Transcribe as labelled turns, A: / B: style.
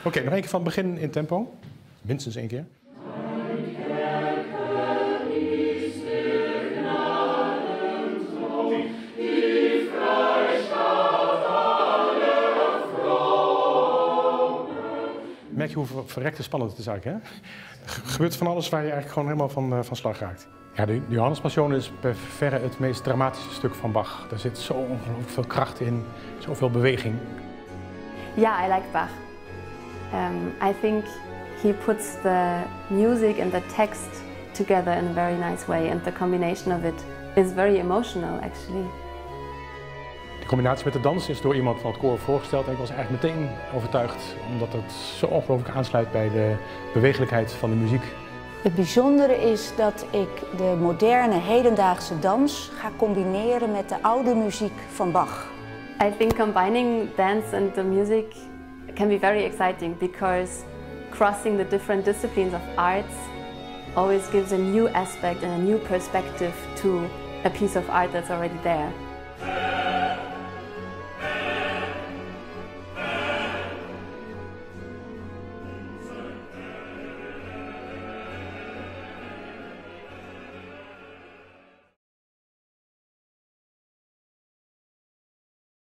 A: Oké, nog één keer van het begin in tempo. Minstens één keer. Merk je hoe verrekte spannend het is eigenlijk, hè? Er gebeurt van alles waar je eigenlijk gewoon helemaal van slag raakt. Ja, de Johannespassion is per verre het meest dramatische stuk van Bach. Er zit zo ongelooflijk veel kracht in, zoveel beweging.
B: Yeah, I like Bach. I think he puts the music and the text together in a very nice way, and the combination of it is very emotional, actually.
A: De combinatie met de dans is door iemand van het koor voorgesteld en ik was eigenlijk meteen overtuigd, omdat het zo ongelooflijk aansluit bij de bewegelijkheid van de muziek.
C: Het bijzondere is dat ik de moderne hedendaagse dans ga combineren met de oude muziek van Bach.
B: I think combining dance and the music can be very exciting because crossing the different disciplines of arts always gives a new aspect and a new perspective to a piece of art that's already there.